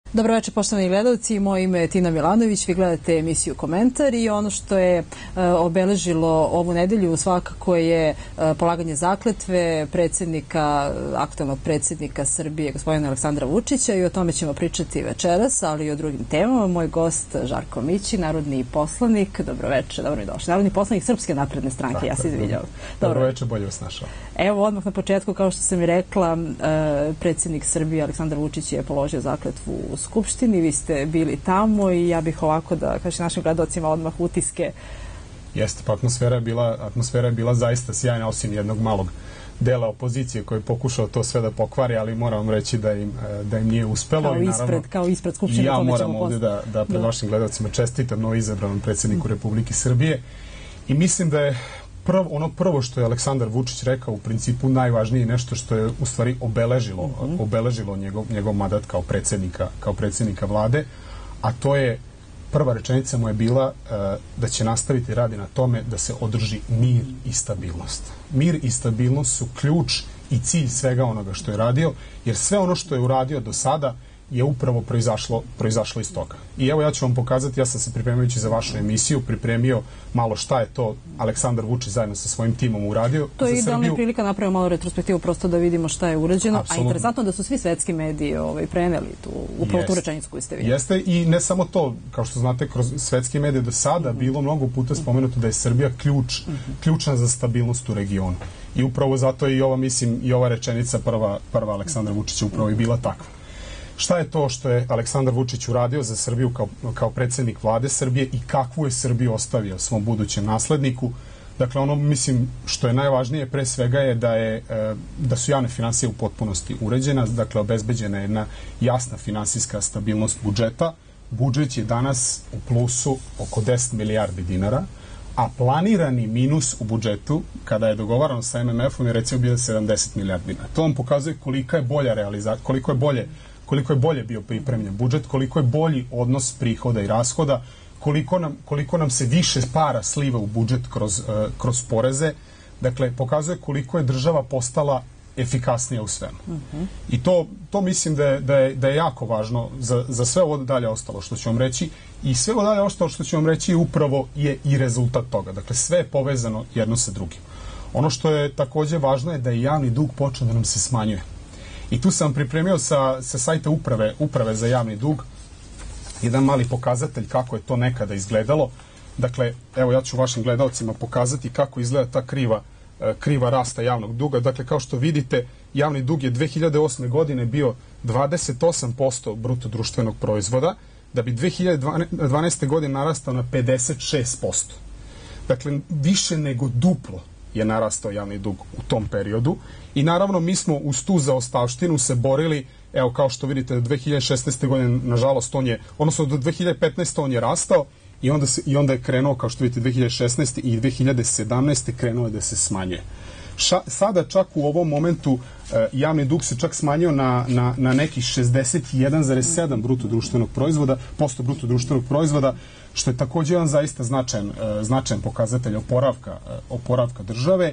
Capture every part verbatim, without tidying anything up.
Dobro večer, poštovani gledalci. Moje ime je Tina Milanović. Vi gledate emisiju Komentar i ono što je uh, obeležilo ovu nedelju svakako je uh, polaganje zakletve predsjednika, aktualnog predsjednika Srbije, gospodina Aleksandra Vučića, i o tome ćemo pričati večeras, ali i o drugim temama. Moj gost Žarko Mićin, narodni poslanik. Dobro večer, dobro mi došli. Narodni poslanik Srpske napredne stranke, tako, ja se izvinjavam. Dobro, dobro večer, bolje vas našao. Evo, odmah na početku, kao što sam i rekla, uh, predsjednik Srbije Aleksandar Vučić je položio zakletvu u Skupštini, vi ste bili tamo i ja bih ovako da kažem našim gledalcima odmah utiske. Jeste, pa atmosfera je bila, atmosfera je bila zaista sjajna, osim jednog malog dela opozicije koji je pokušao to sve da pokvari, ali moram vam reći da im, da im nije uspelo. Kao i ispred, naravno, kao ispred Skupštine. Ja moram ovdje da, da pred da. vašim gledalcima čestitam novo izabranom predsjedniku Republike Srbije i mislim da je Prvo, ono prvo što je Aleksandar Vučić rekao u principu najvažnije nešto što je u stvari obeležilo, mm -hmm. obeležilo njegov, njegov mandat kao predsjednika, kao predsjednika vlade, a to je, prva rečenica mu je bila uh, da će nastaviti radi na tome da se održi mir i stabilnost. Mir i stabilnost su ključ i cilj svega onoga što je radio, jer sve ono što je uradio do sada je upravo proizašlo, proizašlo iz toga. I evo ja ću vam pokazati, ja sam se pripremajući za vašu emisiju pripremio malo šta je to Aleksandar Vučić zajedno sa svojim timom uradio. To je idealna prilika, napravimo malo retrospektivu prosto da vidimo šta je urađeno, Absolutno. A interesantno da su svi svetski mediji ovaj, preneli tu, upravo tu rečenicu koju ste vidjeli. Jeste, i ne samo to, kao što znate, kroz svetske medije do sada mm -hmm. bilo mnogo puta spomenuto da je Srbija ključ, mm -hmm. ključna za stabilnost u regionu. I upravo zato je i ova, mislim, i ova rečenica prva, prva Aleksandra Vučića upravo i bila takva. Šta je to što je Aleksandar Vučić uradio za Srbiju kao, kao predsjednik vlade Srbije i kakvu je Srbiju ostavio svom budućem nasledniku? Dakle, ono, mislim, što je najvažnije pre svega je da, je, da su javne finansije u potpunosti uređena, dakle, obezbeđena je jedna jasna finansijska stabilnost budžeta. Budžet je danas u plusu oko deset milijardi dinara, a planirani minus u budžetu, kada je dogovarano sa M M F-om, je recimo bio sedamdeset milijardi dinara. To vam pokazuje kolika je bolja realizacija, koliko je bolje koliko je bolje bio pripremljen budžet, koliko je bolji odnos prihoda i rashoda, koliko nam, koliko nam se više para sliva u budžet kroz, uh, kroz poreze. Dakle, pokazuje koliko je država postala efikasnija u svemu. Uh-huh. I to, to mislim da je, da, je, da je jako važno za, za sve ovo dalje ostalo što ću vam reći. I sve ovo dalje ostalo što ću vam reći upravo je i rezultat toga. Dakle, sve je povezano jedno sa drugim. Ono što je također važno je da je javni dug počeo da nam se smanjuje. I tu sam pripremio sa, sa sajta uprave, uprave za javni dug jedan mali pokazatelj kako je to nekada izgledalo. Dakle, evo ja ću vašim gledalcima pokazati kako izgleda ta kriva, kriva rasta javnog duga. Dakle, kao što vidite, javni dug je dve hiljade osme godine bio dvadeset osam posto bruto društvenog proizvoda, da bi dve hiljade dvanaeste. godine narastao na pedeset šest posto. Dakle, više nego duplo je narastao javni dug u tom periodu i naravno mi smo uz tu zaostavštinu se borili, evo kao što vidite do dve hiljade šesnaeste. godine nažalost on je, odnosno do dve hiljade petnaeste. on je rastao i onda, se, i onda je krenuo kao što vidite dve hiljade šesnaeste. i dve hiljade sedamnaeste. krenuo je da se smanjuje. Ša, sada čak u ovom momentu e, javni dug se čak smanjio na, na, na nekih šezdeset jedan zarez sedam bruto društvenog proizvoda, posto bruto društvenog proizvoda, što je također jedan zaista značajan, e, značajan pokazatelj oporavka, e, oporavka države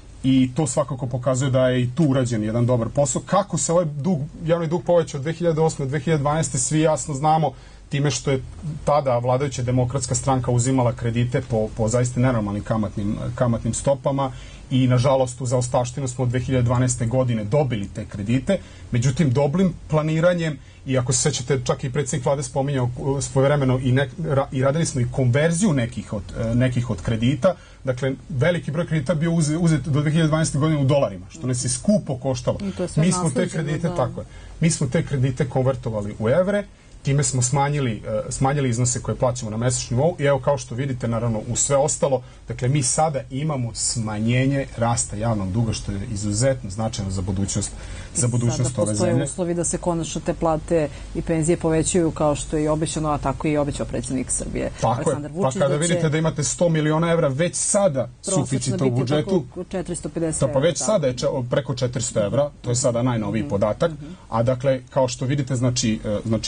i to svakako pokazuje da je i tu urađen jedan dobar posao. Kako se ovaj dug, javni dug povećao od dve hiljade osme. do dve hiljade dvanaeste. svi jasno znamo, time što je tada vladajuća demokratska stranka uzimala kredite po, po zaista nenormalnim kamatnim, kamatnim stopama i nažalost u zaostavštinu smo od dve hiljade dvanaeste. godine dobili te kredite, međutim dobrim planiranjem i ako se sećate čak i predsjednik vlade spominjao svojevremeno i, ne, i radili smo i konverziju nekih od, nekih od kredita, dakle veliki broj kredita bio uzet, uzet do dve hiljade dvanaeste. godine u dolarima, što nas je skupo koštalo. Mi smo te kredite, da. tako je, mi smo te kredite konvertovali u evre, time smo smanjili, uh, smanjili iznose koje plaćamo na mesečnom nivou i evo kao što vidite naravno u sve ostalo, dakle mi sada imamo smanjenje rasta javnog duga što je izuzetno značajno za budućnost, za budućnost ove zemlje. Sada postoje uslovi da se konačno te plate i penzije povećaju kao što je obećano, a tako i obećao predsjednik Srbije Aleksandar Vučić. Pa kada da vidite da imate sto miliona evra već sada suficita u budžetu, četiristo pedeset to pa već sada je preko četiristo evra, to je sada najnoviji podatak, a dakle kao što vidite znači, znači ovim povećanjem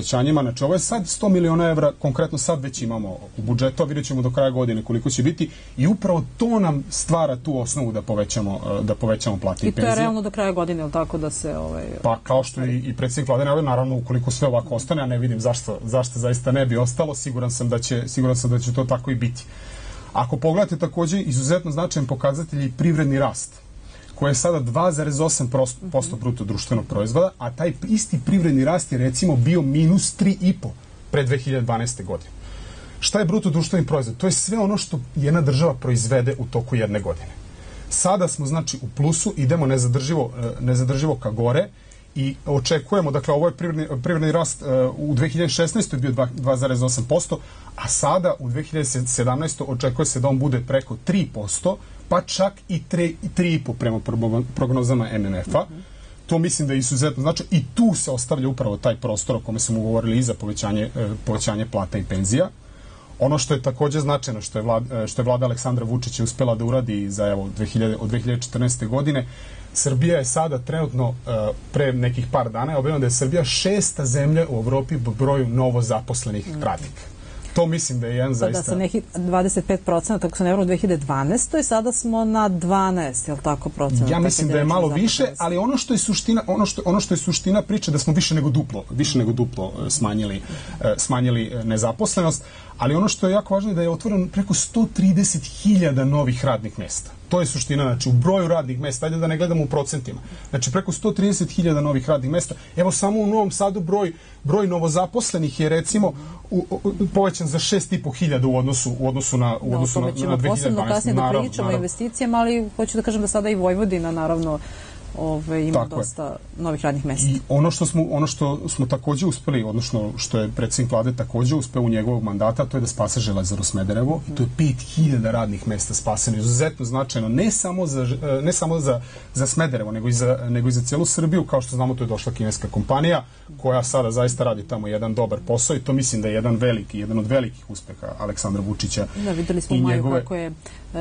povećanjima. Znači, ovo je sad sto miliona evra, konkretno sad već imamo u budžetu, a vidjet ćemo do kraja godine koliko će biti i upravo to nam stvara tu osnovu da povećamo, da povećamo plate i, i penzije. I to je realno do kraja godine, ili tako da se... Ovaj... Pa kao što i, i predsjednik vlade najavio, naravno ukoliko sve ovako ostane, a ne vidim zašto, zašto zaista ne bi ostalo, siguran sam da će, siguran sam da će to tako i biti. Ako pogledate takođe izuzetno značajan pokazatelj i privredni rast, koji je sada dva zarez osam posto bruto društvenog proizvoda, a taj isti privredni rast je recimo bio minus tri zarez pet pre dve hiljade dvanaeste. godine. Šta je bruto društveni proizvod? To je sve ono što jedna država proizvede u toku jedne godine. Sada smo, znači, u plusu, idemo nezadrživo, nezadrživo ka gore i očekujemo, dakle, ovo je privredni, privredni rast u dve hiljade šesnaestoj bio dva zarez osam posto, a sada u dve hiljade sedamnaestoj očekuje se da on bude preko tri posto, pa čak i tri zarez pet prema prognozama M M F-a. To mislim da je izuzetno znači i tu se ostavlja upravo taj prostor o kome smo govorili i za povećanje, povećanje plata i penzija. Ono što je takođe značajno, što je vlada, što je vlada Aleksandra Vučića uspela da uradi za evo dve hiljade, od dve hiljade četrnaeste. godine, Srbija je sada trenutno pre nekih par dana je objavljeno da je Srbija šesta zemlja u Evropi po broju novo zaposlenih radnika. To mislim da je jedan zaista... Da, sa nekih dvadeset pet procenata, tako se ne vrlo u dve hiljade dvanaestoj. Sada smo na dvanaest, je li tako, procenata? Ja mislim da je malo više, ali ono što je suština, ono što, ono što je suština priče da smo više nego duplo, više nego duplo smanjili, smanjili nezaposlenost, ali ono što je jako važno je da je otvoreno preko sto trideset hiljada novih radnih mesta. To je suština, znači u broju radnih mesta, ajde da ne gledamo u procentima. Znači preko sto trideset hiljada novih radnih mesta. Evo samo u Novom Sadu broj, broj novozaposlenih je recimo u, u, povećan za šest i po hiljada u odnosu, u odnosu na, u odnosu no, na, na dve hiljade dvanaeste. Posebno kasnije da pričamo o investicijama, ali hoću da kažem da sada i Vojvodina, naravno, Ove, ima tako dosta je. Novih radnih mesta. I ono što smo, ono što smo takođe uspeli, odnosno što je predsjednik vlade takođe uspeo u njegovog mandata, to je da spase Železaru Smederevo. Mm. To je pet hiljada radnih mesta spaseno. Izuzetno značajno, ne samo za, ne samo za, za Smederevo, nego i za, nego i za cijelu Srbiju. Kao što znamo, to je došla kineska kompanija koja sada zaista radi tamo jedan dobar posao i to mislim da je jedan veliki, jedan od velikih uspeha Aleksandra Vučića. Da, videli smo u maju njegove... kako je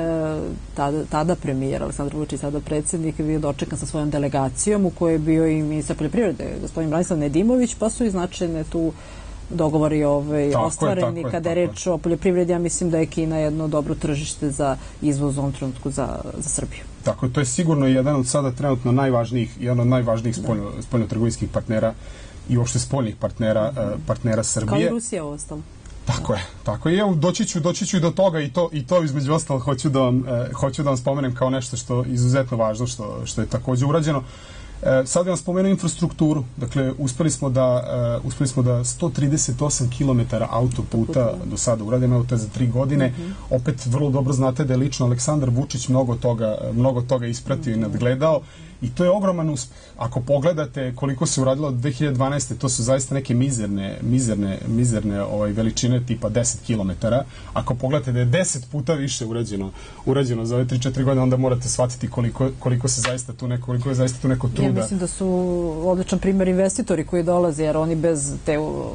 Tada, tada premijer Aleksandar Vučić, tada predsjednik, bio dočekan sa svojom delegacijom u kojoj je bio i ministar poljoprivrede gospodin Branislav Nedimović, pa su i značajne tu dogovori ovaj, ostvareni. Kada je reč o poljoprivredi, ja mislim da je Kina jedno dobro tržište za izvoz u ovom trenutku za, za Srbiju. Tako je, to je sigurno jedan od sada trenutno najvažnijih, jedan od najvažnijih spoljno, spoljnotrgovinskih partnera i uopšte spoljnih partnera, mm. partnera Srbije. Kao i Rusija ostalo. Tako je, tako je. Evo, doći ću, doći ću i do toga i to, i to između ostalo hoću da vam, eh, hoću da vam spomenem kao nešto što je izuzetno važno, što, što je takođe urađeno. E, sad vam spomenuo infrastrukturu. Dakle, uspeli smo da, uh, uspeli smo da sto trideset osam kilometara autoputa do sada uradimo, evo to je za tri godine. Mm -hmm. Opet vrlo dobro znate da je lično Aleksandar Vučić mnogo toga, mnogo toga ispratio mm -hmm. i nadgledao. I to je ogroman uspeh. Ako pogledate koliko se uradilo od dve hiljade dvanaeste. to su zaista neke mizerne, mizerne, mizerne ovaj, veličine tipa deset kilometara. Ako pogledate da je deset puta više urađeno, urađeno za ove tri četiri godine, onda morate shvatiti koliko, koliko se zaista tu neko, koliko je zaista tu neko truda. Ja mislim da su odličan primjer investitori koji dolaze, jer oni bez te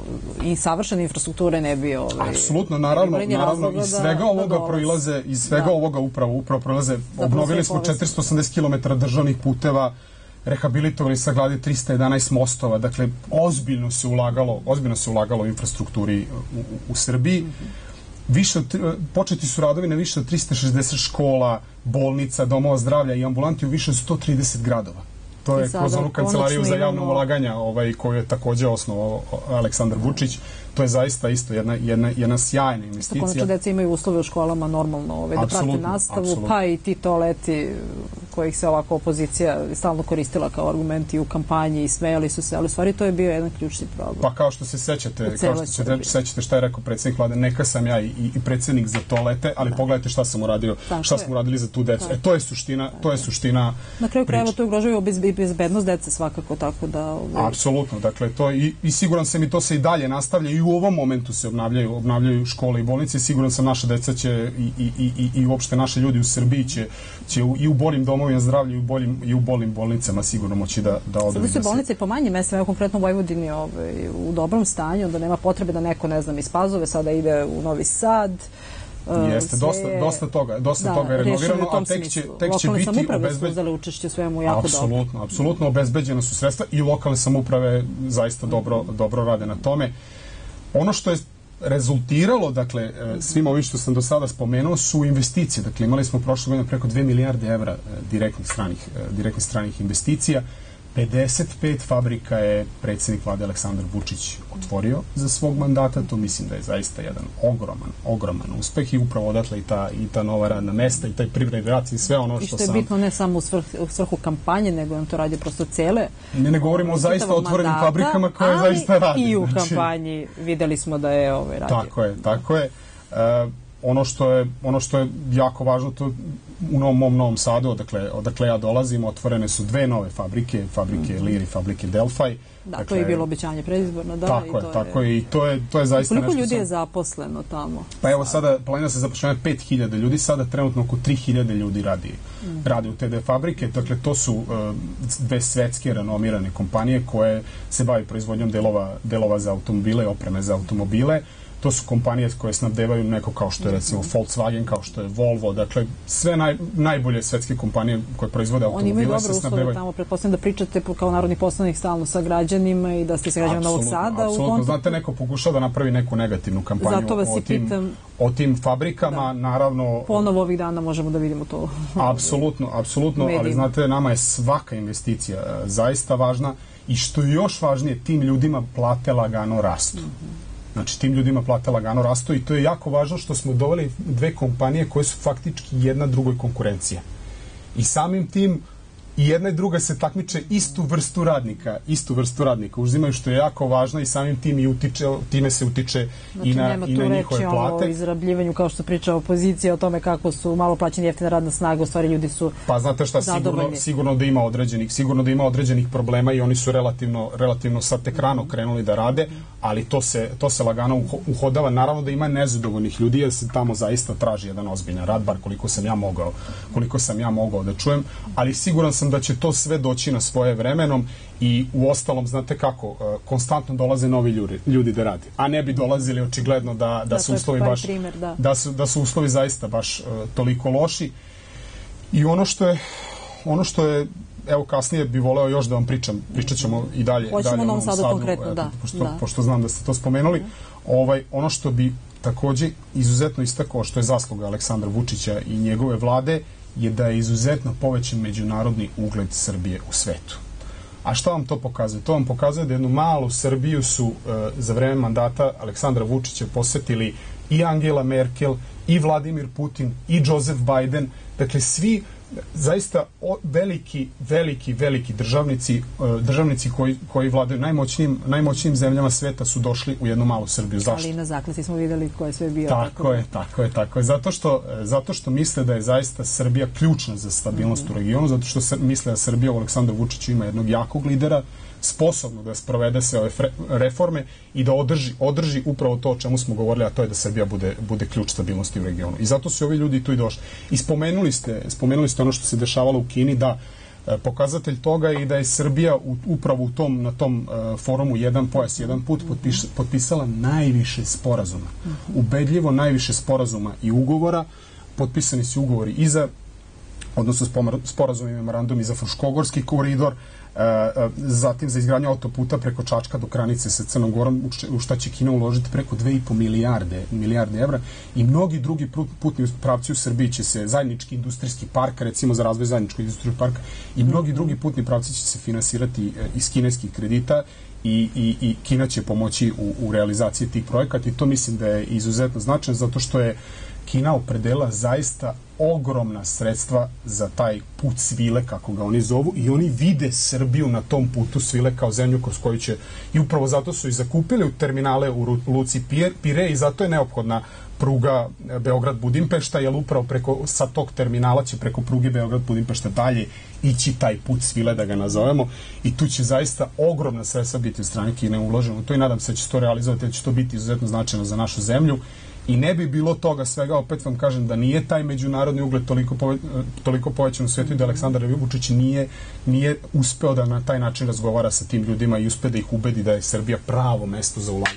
i savršene infrastrukture ne bi ovaj, apsolutno, naravno, naravno iz svega da, ovoga da proilaze, iz svega da. ovoga upravo, upravo proilaze, da, obnovili smo četiristo osamdeset kilometara državnih puteva, rehabilitovali sagradili trista jedanaest mostova, dakle ozbiljno se ulagalo, ozbiljno se ulagalo u infrastrukturi u, u Srbiji. Mm -hmm. Više od, početi su radovi na više od trista šezdeset škola, bolnica, domova zdravlja i ambulanti u više od sto trideset gradova. To je kroz onu kancelariju za javno ulaganja ovaj, koju je takođe osnovao Aleksandar Vučić. To je zaista isto jedna, jedna, jedna sjajna investicija. Konačno deca imaju uslove u školama normalno ovaj, da prate nastavu, absolutno. Pa i ti toaleti kojih se ovako opozicija stalno koristila kao argumenti u kampanji i smejali su se, ali u stvari to je bio jedan ključni problem. Pa kao što se sećate, kao što se sećate šta je rekao predsjednik vlade, neka sam ja i, i predsjednik za toalete, ali da. Pogledajte šta sam uradio, tako šta je. Smo uradili za tu decu. E, to je suština, to je suština na kraju krajeva to ugrožava bezbednost dece svakako, tako da... Ovaj... Apsolutno, dakle, to i, i siguran sam i to se i dalje nastavlja i u ovom momentu se obnavljaju, obnavljaju škole i bolnice i siguran sam naša deca će i, i, i, i uopšte naše ljudi u Srbiji će, će u, i u boljim domovima zdravlja i u boljim, i u boljim bolnicama sigurno moći da, da odu. Sada su bolnice po manje mestima, evo konkretno u Vojvodini ovaj, u dobrom stanju, da nema potrebe da neko, ne znam, iz Pazove sada ide u Novi Sad. Jeste, dosta, dosta toga, dosta toga je renovirano, a tek će, tek će biti obezbeđeno. Lokalne samouprave su uzele učešće u svemu jako dobro. Apsolutno, apsolutno obezbeđena su sredstva i lokalne samouprave zaista dobro, dobro rade na tome. Ono što je rezultiralo, dakle, svim ovim što sam do sada spomenuo, su investicije. Dakle, imali smo prošle godine preko dve milijarde evra direktnih stranih, direktnih stranih investicija. pedeset pet fabrika je predsjednik vlade Aleksandar Vučić otvorio za svog mandata. To mislim da je zaista jedan ogroman, ogroman uspeh i upravo odatle i ta, i ta nova radna mesta i taj privredni rast i sve ono što sam... I što je bitno ne samo u, svrh, u svrhu kampanje, nego on to radi prosto cele... Ne, ne govorimo o zaista otvorenim mandata, fabrikama koje zaista radi. I u znači, kampanji videli smo da je ovaj radio. Tako je, tako je. Uh, ono što je, ono što je jako važno, to u novom, mom Novom Sadu, odakle, odakle ja dolazim, otvorene su dve nove fabrike, fabrike mm -hmm. Lir i fabrike Delfaj. Da, dakle, to je bilo obećanje predizborno, da. Tako i je, to tako je, i to je, to je zaista nešto... Koliko ljudi sam... je zaposleno tamo? Pa evo sada, planira se zapošljavanje pet hiljada ljudi, sada trenutno oko tri hiljade ljudi radi, mm. radi u te dve fabrike, dakle to su uh, dve svetske renomirane kompanije koje se bavi proizvodnjom delova, delova za automobile i opreme za automobile. To su kompanije koje snabdevaju neko kao što je recimo Volkswagen, kao što je Volvo, dakle sve naj, najbolje svetske kompanije koje proizvode automobile. Oni imaju dobre uslove tamo, pretpostavljam da pričate kao narodni poslanik stalno sa građanima i da ste sa građanima Novog Sada. Apsolutno, kontaktu... znate, neko pokušao da napravi neku negativnu kampanju o tim, pitam, o tim fabrikama, da. Naravno... Ponovo ovih dana možemo da vidimo to. Apsolutno, apsolutno, ali znate, nama je svaka investicija zaista važna i što je još važnije, tim ljudima plate lagano rastu. Mm-hmm. Znači, tim ljudima plate lagano rastu i to je jako važno što smo doveli dve kompanije koje su faktički jedna drugoj konkurencija. I samim tim i jedna i druga se takmiče istu vrstu radnika, istu vrstu radnika uzimaju, što je jako važno i samim tim i utiče, time se utiče znači, i na, i na njihove plate. Znači, nema tu reći o izrabljivanju, kao što priča opozicija, o tome kako su malo plaćeni jeftina radna snaga, u stvari ljudi su Pa znate šta, sigurno, sigurno, da ima određenih, sigurno da ima određenih problema i oni su relativno, relativno sad tek rano krenuli da rade, ali to se, to se lagano uhodava. Naravno da ima nezadovoljnih ljudi, jer se tamo zaista traži jedan ozbiljan rad, bar koliko sam ja mogao, koliko sam ja mogao da čujem, ali siguran sam da će to sve doći na svoje vremenom i u ostalom, znate kako, konstantno dolaze novi ljudi, ljudi da rade, a ne bi dolazili očigledno da, da, da su uslovi baš primer, da. Da, su, da su uslovi zaista baš uh, toliko loši. I ono što je ono što je evo kasnije bi voleo još da vam pričam, pričat ćemo i dalje, Hoćemo dalje u Novom Sadu konkretno, da. Pošto, da. pošto znam da ste to spomenuli. Ovaj, ono što bi takođe izuzetno istakao, što je zasluga Aleksandra Vučića i njegove vlade, je da je izuzetno povećan međunarodni ugled Srbije u svetu. A šta vam to pokazuje? To vam pokazuje da jednu malu Srbiju su e, za vreme mandata Aleksandra Vučića posetili i Angela Merkel, i Vladimir Putin, i Joseph Biden. Dakle, svi zaista o, veliki, veliki, veliki državnici, e, državnici koji, koji vladaju najmoćnijim, najmoćnijim zemljama sveta su došli u jednu malu Srbiju. Zašto? Ali na zakletvi smo videli ko je sve bio. Tako, tako je, tako je, tako je. Zato što, zato što misle da je zaista Srbija ključna za stabilnost mm-hmm. u regionu, zato što se, misle da Srbija u Aleksandru Vučiću ima jednog jakog lidera, sposobno da sprovede se ove reforme i da održi, održi upravo to o čemu smo govorili, a to je da Srbija bude, bude ključ stabilnosti u regionu. I zato su ovi ljudi tu i došli. I spomenuli ste, spomenuli ste ono što se dešavalo u Kini, da e, pokazatelj toga je i da je Srbija u, upravo u tom, na tom e, forumu Jedan pojas, jedan put potpiš, potpisala najviše sporazuma. Ubedljivo najviše sporazuma i ugovora. Potpisani su ugovori i za, odnosno sporazum i memorandum i za Fruškogorski koridor, zatim za izgradnju autoputa preko Čačka do granice sa Crnom Gorom, u šta će Kina uložiti preko dve i po milijarde, milijarde evra, i mnogi drugi putni pravci u Srbiji će se, zajednički industrijski park, recimo za razvoj zajedničkog industrijskog parka, i mnogi drugi putni pravci će se finansirati iz kineskih kredita i, i, i Kina će pomoći u, u realizaciji tih projekata, i to mislim da je izuzetno značajno, zato što je Kina opredela zaista ogromna sredstva za taj put svile, kako ga oni zovu, i oni vide Srbiju na tom putu svile kao zemlju kroz koju će, i upravo zato su i zakupili u terminale u Luci Pire, i zato je neophodna pruga Beograd-Budimpešta, jer upravo preko, sa tog terminala će preko pruge Beograd-Budimpešta dalje ići taj put svile, da ga nazovemo, i tu će zaista ogromna sredstva biti od strane Kine uloženo. To i nadam se da će se to realizovati, da će to biti izuzetno značajno za našu zemlju. I ne bi bilo toga svega, opet vam kažem, da nije taj međunarodni ugled toliko, pove, toliko povećan u svijetu i da Aleksandar Vučić nije, nije uspeo da na taj način razgovara sa tim ljudima i uspe da ih ubedi da je Srbija pravo mesto za ulaganje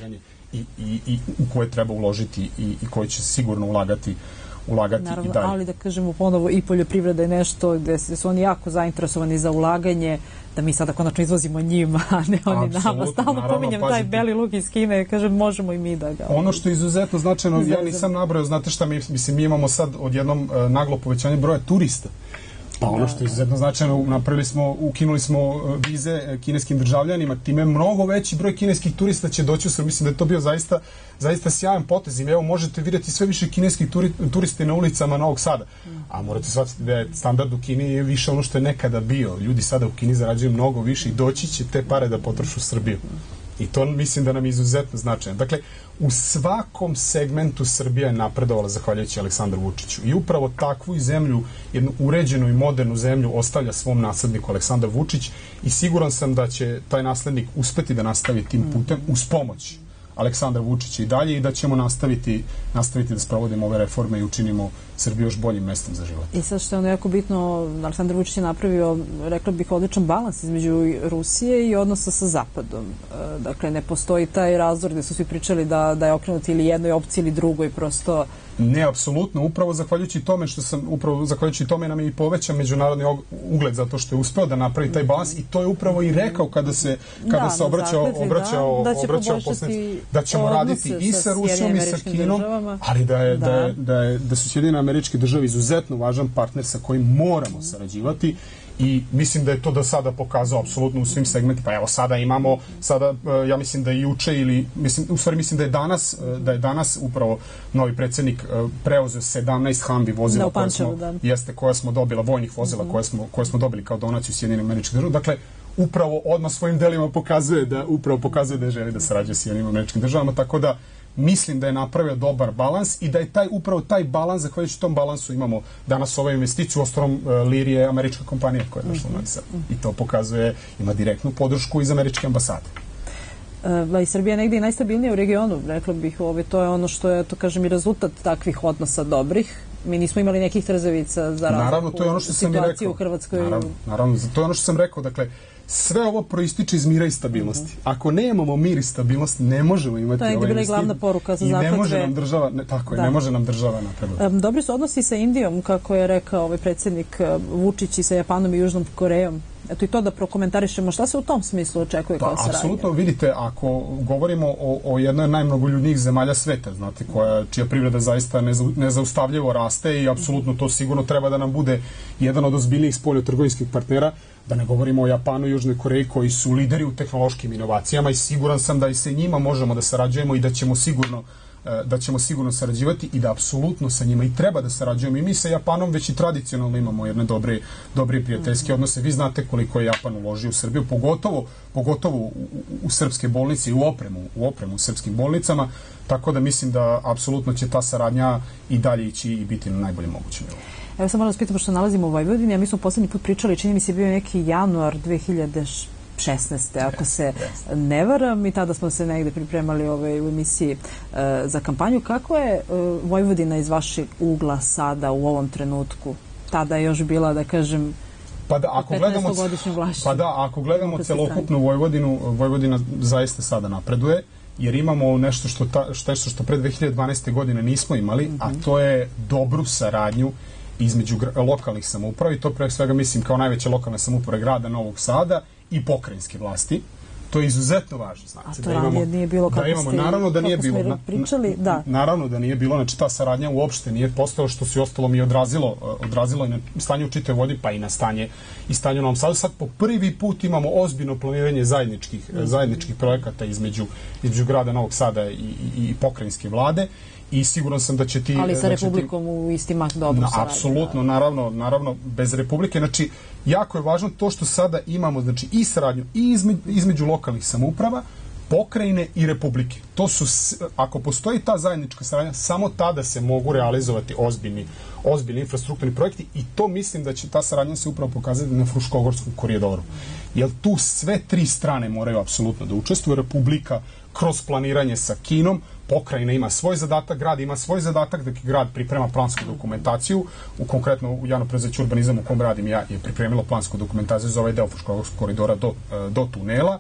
i, i, i u koje treba uložiti i, i koje će sigurno ulagati ulagati Naravno, i dalje. ali da kažemo ponovo i poljoprivreda je nešto gde su oni jako zainteresovani za ulaganje, da mi sada konačno izvozimo njima, a ne oni Apsolutno, nama. Stalno naravno, pominjem pazite. taj beli luk iz Kine, kažem možemo i mi da ga... Ono što je izuzetno značajno, ja nisam nabrojao, znate šta, mi, mislim, mi imamo sad odjednom uh, naglo povećanje broja turista. Pa ono što je izuzetno značajno, napravili smo, ukinuli smo vize kineskim državljanima, time mnogo veći broj kineskih turista će doći u Srbiju. Mislim da je to bio zaista, zaista sjajan potez. Evo, možete vidjeti sve više kineskih turi, turiste na ulicama Novog Sada. A morate shvatiti da je standard u Kini je više ono što je nekada bio. Ljudi sada u Kini zarađuju mnogo više i doći će te pare da potrošu u Srbiju. I to mislim da nam je izuzetno značajno. Dakle, u svakom segmentu Srbija je napredovala zahvaljujući Aleksandru Vučiću. I upravo takvu i zemlju, jednu uređenu i modernu zemlju ostavlja svom nasledniku Aleksandar Vučić i siguran sam da će taj naslednik uspeti da nastavi tim putem uz pomoć Aleksandra Vučića i dalje i da ćemo nastaviti, nastaviti da sprovodimo ove reforme i učinimo Srbiju još boljim mestom za život. I sad što je ono jako bitno, Aleksandar Vučić je napravio, rekla bih, odličan balans između Rusije i odnosa sa Zapadom. Dakle, ne postoji taj razdor gde su svi pričali da, da je okrenut ili jednoj opciji ili drugoj, prosto... Ne, apsolutno. Upravo zahvaljujući tome što sam, upravo zahvaljujući tome nam je i povećan međunarodni ugled zato što je uspeo da napravi taj balans i to je upravo i rekao kada se, kada da, se obraćao, zakletvi, obraćao, da, da obraćao poslanici, da ćemo raditi i sa Rusijom i sa Kinom, ali da, je, da. Da, je, da, je, da su Sjedinjene Američke Države izuzetno važan partner sa kojim moramo sarađivati i mislim da je to do sada pokazao apsolutno u svim segmentima. Pa evo sada imamo, sada ja mislim da je juče ili, mislim, u stvari mislim da je danas, da je danas upravo novi predsjednik preuzeo sedamnaest Humvee vozila da, koja smo, da. jeste, koja smo dobila, vojnih vozila mm-hmm. koje, smo, koje smo dobili kao donaciju Sjedinjenih Američkih Država. Dakle, upravo odmah svojim delima pokazuje da, upravo pokazuje da želi da sarađuje s Sjedinjenim Američkim Državama, tako da mislim da je napravio dobar balans i da je taj, upravo taj balans, zahvaljujući tom balansu imamo danas ove investiciju, ostalom Lear je američka kompanija koja je došla u Novi Sad. I to pokazuje, ima direktnu podršku iz američke ambasade. Uh, i Srbija je negdje i najstabilnija u regionu, rekla bih, ove, to je ono što je, to kažem, i rezultat takvih odnosa dobrih. Mi nismo imali nekih trzavica za razliku situaciju u Hrvatskoj. Naravno, naravno, to je ono što sam rekao, dakle, sve ovo proističe iz mira i stabilnosti. Mm-hmm. Ako nemamo mir i stabilnost, ne možemo imati ovaj investir. To je bila i glavna poruka za zakletve. I ne može nam država, ne, tako je, ne može nam država napredovati. Um, dobri su odnosi sa Indijom, kako je rekao ovaj predsjednik Vučić, i sa Japanom i Južnom Korejom. Eto i to da prokomentarišemo šta se u tom smislu očekuje kao saradnja. Apsolutno, vidite, ako govorimo o, o jednoj od najmnogoljudnijih zemalja sveta, znate, koja, čija privreda zaista nezaustavljivo raste i apsolutno to sigurno treba da nam bude jedan od ozbiljnijih spoljnotrgovinskih partnera, da ne govorimo o Japanu i Južnoj Koreji koji su lideri u tehnološkim inovacijama i siguran sam da i sa njima možemo da sarađujemo i da ćemo sigurno da ćemo sigurno sarađivati i da apsolutno sa njima i treba da sarađujemo. I mi sa Japanom već i tradicionalno imamo jedne dobre, dobre prijateljske odnose. Vi znate koliko je Japan uložio u Srbiju, pogotovo, pogotovo u, u, u srpske bolnice i u opremu, u opremu u srpskim bolnicama, tako da mislim da apsolutno će ta saradnja i dalje ići i biti na najboljem mogućem nivou. Evo sam moram da spitam, što nalazimo u Vojvodini, a mi smo poslednji put pričali, čini mi se bio neki januar dve hiljade šesnaeste. ako se ne varam, i tada smo se negde pripremali ovaj, u emisiji uh, za kampanju. Kako je uh, Vojvodina iz vašeg ugla sada u ovom trenutku? Tada je još bila, da kažem, pa da, ako gledamo, pa da, ako gledamo celokupnu Vojvodinu, Vojvodina zaista sada napreduje, jer imamo nešto što, ta, što, što pre dve hiljade dvanaeste. godine nismo imali, mm-hmm. a to je dobru saradnju između lokalnih samouprava i to pre svega mislim kao najveće lokalne samouprave grada Novog Sada i pokrajinske vlasti. To je izuzetno važno. Znači, a to da imamo, nije bilo kako da imamo, ste, naravno da nije bilo, na, pričali, da. Naravno da nije bilo, znači ta saradnja uopšte nije postala, što se ostalo mi odrazilo, odrazilo i na stanje u čitavoj vodi, pa i na stanje i stanje u Novom Sadu. Sad po prvi put imamo ozbiljno planiranje zajedničkih, mm. zajedničkih projekata između, između grada Novog Sada i, i, i pokrajinske vlade. I siguran sam da će ti... Ali sa Republikom ti, u isti mah dobro saradnje. Apsolutno, naravno, naravno, bez Republike. Znači, jako je važno to što sada imamo, znači, i saradnju i između, između lokalnih samouprava, pokrajine i Republike. To su, ako postoji ta zajednička saradnja, samo tada se mogu realizovati ozbiljni, ozbiljni infrastrukturni projekti i to mislim da će ta saradnja se upravo pokazati na Fruškogorskom koridoru. Jer tu sve tri strane moraju apsolutno da učestvuju. Republika kroz planiranje sa Kinom, pokrajina ima svoj zadatak, grad ima svoj zadatak, dakle grad priprema plansku dokumentaciju, u konkretno u javno preduzeće Urbanizam u kom radim ja je pripremilo plansku dokumentaciju za ovaj deo Fruškogorskog koridora do, do tunela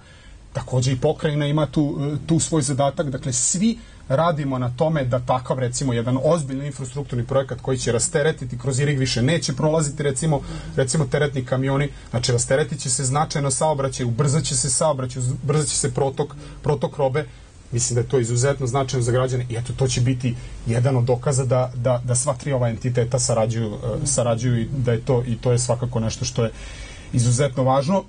takođe i pokrajina ima tu, tu svoj zadatak, dakle svi radimo na tome da takav recimo jedan ozbiljni infrastrukturni projekat koji će rasteretiti kroz Irig više neće prolaziti recimo, recimo teretni kamioni, znači rasteretit će se značajno saobraćaj, ubrzat će se saobraćaj, ubrzat će se protok, protok robe. Mislim da je to izuzetno značajno za građane i eto to će biti jedan od dokaza da, da, da sva tri ova entiteta sarađuju, sarađuju i da je to, i to je svakako nešto što je izuzetno važno.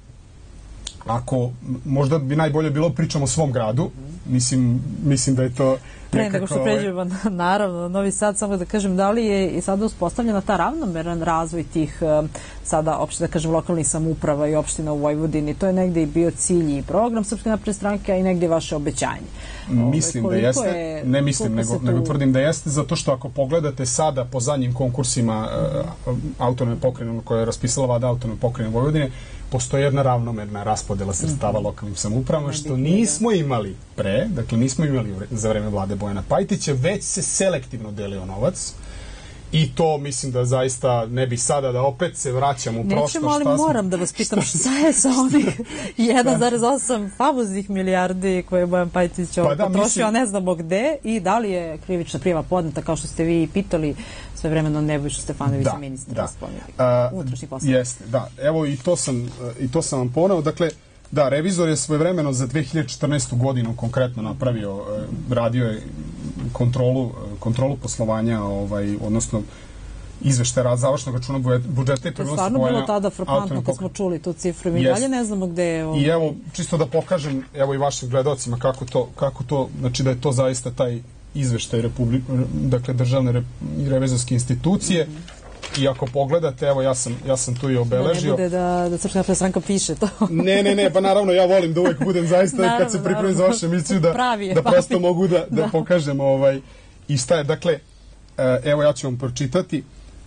Ako, možda bi najbolje bilo pričamo o svom gradu, mislim, mislim da je to pre nego što pređemo naravno Novi Sad, samo da kažem, da li je i sada uspostavljena ta ravnomeran razvoj tih sada opšte, da kažem, lokalnih samouprava i opština u Vojvodini? To je negde i bio cilj i program Srpske napredne stranke, a i negde vaše obećanje. Mislim da jeste, je, ne mislim, nego, tu... nego tvrdim da jeste, zato što ako pogledate sada po zadnjim konkursima uh, autonome pokrajine koje je raspisala vlada autonome pokrajine Vojvodine, postoji jedna ravnomerna raspodela sredstava mm-hmm. lokalnim samoupravama, što nismo imali pre, dakle nismo imali za vreme vlade Bojana Pajtića, već se selektivno delio novac. I to mislim da zaista ne bi sada da opet se vraćam u prošlost. Nećemo, ali moram da vas pitam šta je sa onih jedan zarez osam famoznih milijardi koje je Bojan Pajtić pa da, potrošio, mislim... a ne znamo gde, i da li je krivična prijava podneta, kao što ste vi pitali sve vremeno Nebojšu Stefanovića, ministra unutrašnjih poslova. Jeste, da. Evo i to sam, i to sam vam poneo. Dakle, da, revizor je svojevremeno za dve hiljade četrnaestu godinu konkretno napravio, radio je kontrolu, kontrolu poslovanja, ovaj, odnosno izveštaja završnog računa budžeta i to je stvarno bilo tada frapantno kad smo čuli tu cifru. Mi dalje ne znamo gde je... I evo, čisto da pokažem, evo i vašim gledalcima kako to, kako to, znači da je to zaista taj izveštaj Republike, dakle državne revizorske institucije. I ako pogledate, evo ja sam, ja sam tu i obeležio. Da ne bude da, da Srpska napredna stranka piše to. ne, ne, ne, pa naravno ja volim da uvek budem zaista naravno, kad se pripremim za vašu emisiju da, pravi, da prosto pravi. mogu da, da, da pokažem ovaj, i šta je. Dakle, evo ja ću vam pročitati.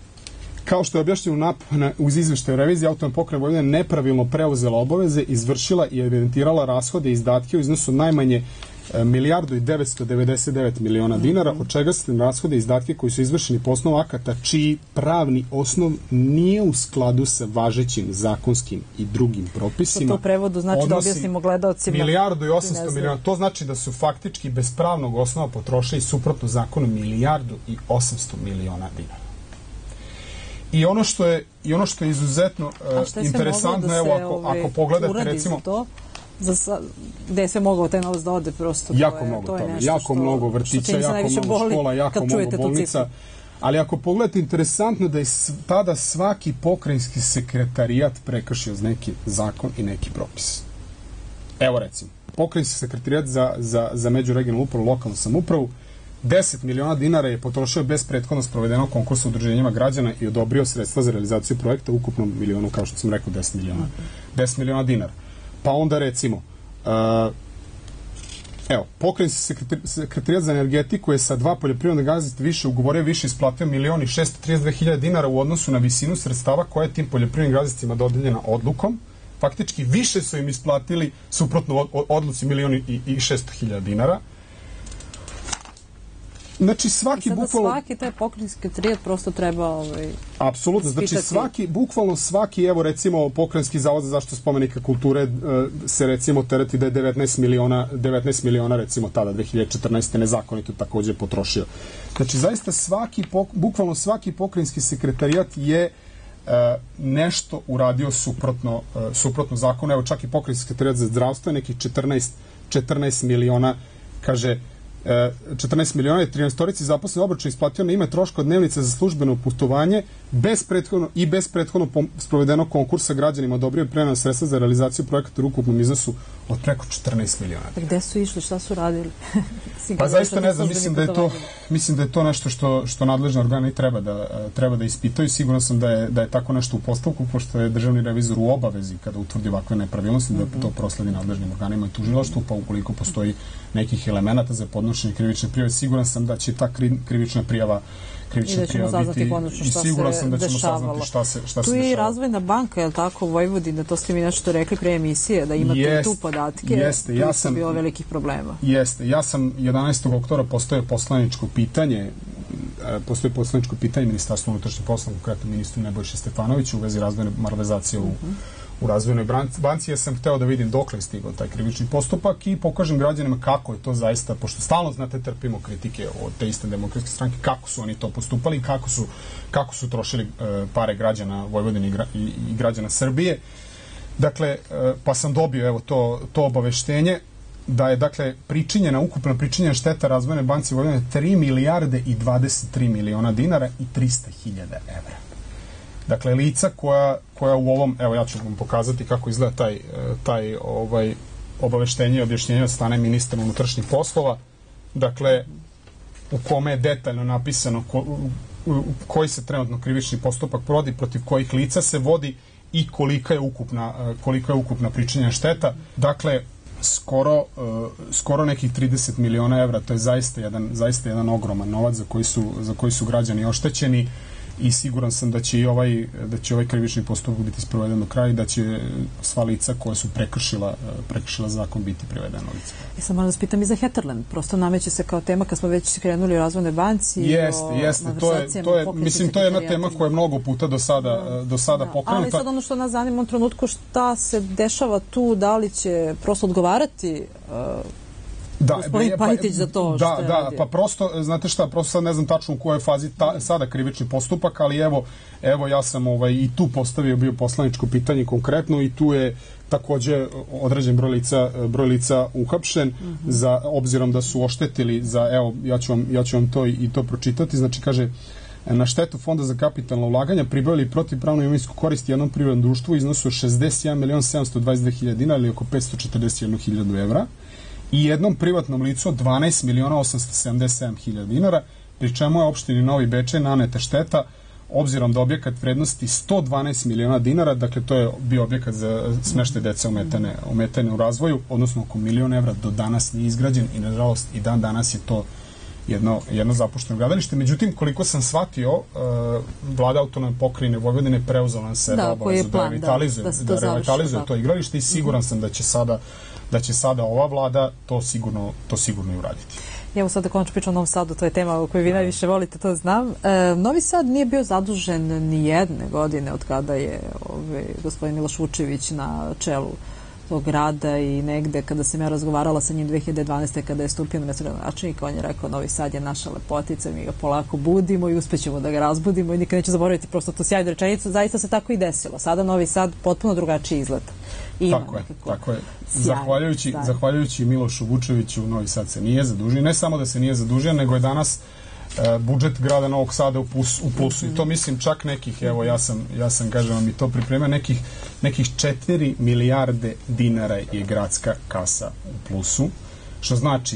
Kao što je objašnjeno nap, na, uz izveštaju revizije, autonome pokrajine Vojvodine nepravilno preuzela obaveze, izvršila i evidentirala rashode i izdatke u iznosu najmanje milijardu i devetsto devedeset devet miliona dinara, od čega su rashode i izdatke koji su izvršeni po osnovu akata čiji pravni osnov nije u skladu sa važećim zakonskim i drugim propisima. To u prevodu znači da objasnimo gledaocima. Milijardu i osamsto miliona, to znači da su faktički bez pravnog osnova potrošili suprotno zakonu milijardu i osamsto miliona dinara. I ono što je, i ono što je izuzetno uh, interesantno, da evo ako, ove, ako pogledate recimo... To? Za, gde je sve moglo taj novac da ode, prosto jako to je, mnogo to je toga, nešto jako što, mnogo vrtića, jako mnogo škola, jako mnogo bolnica, ali ako pogledate, interesantno da je tada svaki pokrajinski sekretarijat prekršio neki zakon i neki propis. Evo recimo, pokrajinski sekretarijat za, za, za međuregionalnu upravu, lokalnu samoupravu, deset miliona dinara je potrošio bez prethodno sprovedenog konkursa udruženjima građana i odobrio sredstva za realizaciju projekta u ukupnom milionu, kao što sam rekao, deset miliona. deset miliona dinara. Pa onda recimo, uh, evo, pokrajinski sekretarijat za energetiku je sa dva poljoprivredna gazdinstva više ugovorio, više isplatio milion i šesto trideset dve hiljade dinara u odnosu na visinu sredstava koja je tim poljoprivrednim gazdinstvima dodeljena odlukom. Faktički više su im isplatili suprotno odluci milion i šesto hiljada dinara. Znači svaki sada bukvalno... svaki taj pokrajinski sekretarijat prosto treba ovaj, apsolutno, znači svaki, bukvalno svaki, evo recimo pokrajinski zavod za zaštitu spomenika kulture se recimo tereti da je devetnaest miliona, devetnaest miliona recimo tada dve hiljade četrnaeste nezakonito takođe potrošio. Znači zaista svaki, bukvalno svaki pokrajinski sekretarijat je uh, nešto uradio suprotno, uh, suprotno zakonu. Evo čak i pokrajinski sekretarijat za zdravstvo je nekih četrnaest miliona, kaže četrnaest miliona i trinaestorici zaposleni obračun isplatio na ime troška dnevnice za službeno putovanje bez prethodno i bez prethodno sprovedenog konkursa građanima odobrio prenos sredstva za realizaciju projekata u ukupnom iznosu od preko četrnaest miliona. Gde su išli, šta su radili? Pa zaista ne znam, mislim da je to mislim da je to nešto što što nadležni organi treba da treba da ispitaju. Siguran sam da je da je tako nešto u postupku, pošto je državni revizor u obavezi kada utvrdi ovakve nepravilnosti da to prosledi nadležnim organima i tužilaštvu, pa ukoliko postoji nekih elemenata za podnošenje krivične prijave, siguran sam da će ta krivična prijava krivična prijava biti i siguran sam da ćemo saznati šta se šta se dešava. Tu je i Razvojna banka, je li tako, Vojvodina, to ste mi nešto rekli pre emisije, da imate jest, tu podatke. Jeste, ja sam bilo velikih problema. Jeste, ja sam jedanaestog oktobra postavio poslaničko pitanje, postoji poslaničko pitanje Ministarstva unutrašnjih poslova, konkretno ministru Nebojši Stefanoviću u vezi razvojne malverzacije u, u Razvojnoj banci, ja sam hteo da vidim dokle je stigao taj krivični postupak i pokažem građanima kako je to zaista, pošto stalno, znate, trpimo kritike od te iste demokratske stranke, kako su oni to postupali, kako su, kako su trošili e, pare građana Vojvodine i, gra, i, i građana Srbije. Dakle, e, pa sam dobio evo to, to obaveštenje da je, dakle, pričinjena, ukupna pričinjena šteta Razvojne banci Vojvodine tri milijarde i dvadeset tri miliona dinara i trista hiljada evra. Dakle, lica koja, koja u ovom, evo ja ću vam pokazati kako izgleda taj, taj ovaj, obaveštenje i objašnjenje od strane ministra unutrašnjih poslova, dakle, u kome je detaljno napisano ko, u, koji se trenutno krivični postupak provodi, protiv kojih lica se vodi i kolika je ukupna, kolika je ukupna pričinjena šteta. Dakle, skoro, skoro nekih trideset miliona evra, to je zaista jedan, zaista jedan ogroman novac za koji su, za koji su građani oštećeni. I siguran sam da će i ovaj, da će ovaj krivični postupak biti sproveden do kraja i da će sva lica koja su prekršila, prekršila zakon biti privedena lica. Ja sam moram da spitam i za Heterland. Prosto nameće se kao tema kad smo već krenuli u Razvojnoj banci. Jeste, jeste. To je, to je, mislim, to je jedna tema koja je mnogo puta do sada, do sada da. pokrenuta. Ali sad ono što nas zanima u trenutku šta se dešava tu, da li će prosto odgovarati uh, Da, gospodin Pajtić za to što da, je da, radio. Pa prosto, znate šta, prosto sad ne znam tačno u kojoj fazi ta, sada krivični postupak, ali evo, evo ja sam ovaj, i tu postavio bio poslaničko pitanje konkretno i tu je takođe određen broj lica, broj lica uhapšen, mm -hmm. za, obzirom da su oštetili za, evo, ja ću vam, ja ću vam to i, i to pročitati, znači kaže, na štetu Fonda za kapitalna ulaganja pribavili protivpravnu imovinsku korist jednom privrednom društvu u iznosu šezdeset jedan milion sedamsto dvadeset dve hiljade dinara ili oko petsto četrdeset jednu hiljadu evra i jednom privatnom licu od dvanaest miliona osamsto sedamdeset sedam hiljada dinara, pri čemu je opštini Novi Bečej naneta šteta obzirom da objekat vrednosti sto dvanaest miliona dinara, dakle to je bio objekat za smeštaj dece ometene, ometene u razvoju, odnosno oko milion evra, do danas nije izgrađen i nažalost i dan danas je to jedno, jedno zapušteno gradilište. Međutim, koliko sam shvatio, uh, vlada autonomne pokrajine Vojvodine preuzela na sebe obavezu da revitalizuje, da, da, da revitalizuje to igralište i siguran sam da će sada da će sada ova vlada to sigurno, to sigurno i uraditi. Evo sad da konačno pričam o Novom Sadu, to je tema o kojoj vi najviše volite, to znam. E, Novi Sad nije bio zadužen ni jedne godine od kada je ovaj, gospodin Miloš Vučević na čelu tog grada i negde kada sam ja razgovarala sa njim dve hiljade dvanaeste. kada je stupio na mesto gradonačelnika, on je rekao Novi Sad je naša lepotica, mi ga polako budimo i uspećemo da ga razbudimo i nikad neću zaboraviti prosto tu sjajnu rečenicu. Zaista se tako i desilo. Sada Novi Sad potpuno drugačiji izgleda. Ima tako je, tako je. Zahvaljujući, sjajno. Zahvaljujući Milošu Vučeviću, Novi Sad se nije zadužio. Ne samo da se nije zadužio, nego je danas uh, budžet grada Novog Sada u, plus, u plusu. I to mislim čak nekih, evo ja sam, ja sam kažem vam i to pripremio, nekih, nekih četiri milijarde dinara je gradska kasa u plusu, što znači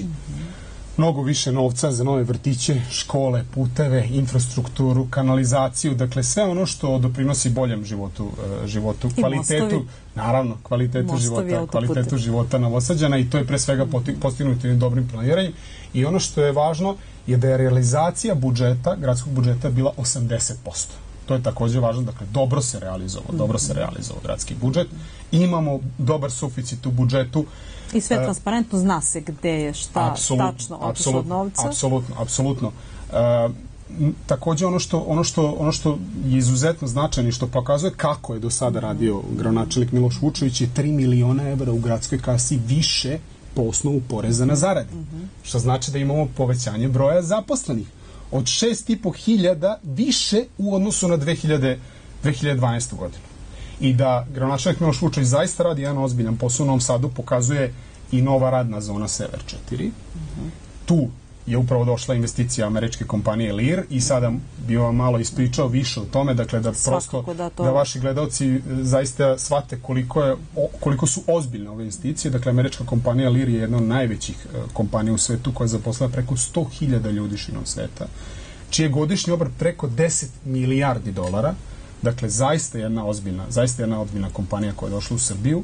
mnogo više novca za nove vrtiće, škole, puteve, infrastrukturu, kanalizaciju, dakle sve ono što doprinosi boljem životu, uh, životu kvalitetu, mostovi. Naravno, kvalitetu mostovi, života, kvalitetu života Novosađana i to je pre svega postignuto dobrim planiranjem. I ono što je važno je da je realizacija budžeta, gradskog budžeta bila osamdeset posto. To je takođe važno, dakle dobro se realizovao, mm. dobro se realizovao gradski budžet. Imamo dobar suficit u budžetu. I sve transparentno, zna se gde je šta apsolut, tačno otišlo od novca. Apsolutno, apsolutno. E, takođe ono što, ono, što, ono što je izuzetno značajno i što pokazuje kako je do sada radio gradonačelnik Miloš Vučević je tri miliona evra u gradskoj kasi više po osnovu poreza na zarade. Mm -hmm. Što znači da imamo povećanje broja zaposlenih od šest i po hiljada više u odnosu na dve hiljade dvanaestu godinu. I da gradonačelnik Miloš Vučević zaista radi jedan ozbiljan posao u Novom Sadu, pokazuje i nova radna zona Sever četiri. Mm-hmm. Tu je upravo došla investicija američke kompanije Lear i sada bi vam malo ispričao više o tome, dakle da prosto da, to... da vaši gledalci zaista shvate koliko, je, koliko su ozbiljne ove investicije. Dakle, američka kompanija Lear je jedna od najvećih kompanija u svetu koja je zaposlila preko sto hiljada ljudi širom sveta, čiji je godišnji obrt preko deset milijardi dolara. Dakle, zaista jedna ozbiljna, zaista jedna ozbiljna kompanija koja je došla u Srbiju.